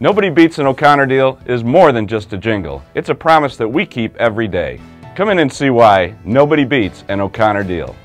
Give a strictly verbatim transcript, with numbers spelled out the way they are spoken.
Nobody Beats an O'Connor Deal is more than just a jingle. It's a promise that we keep every day. Come in and see why nobody beats an O'Connor Deal.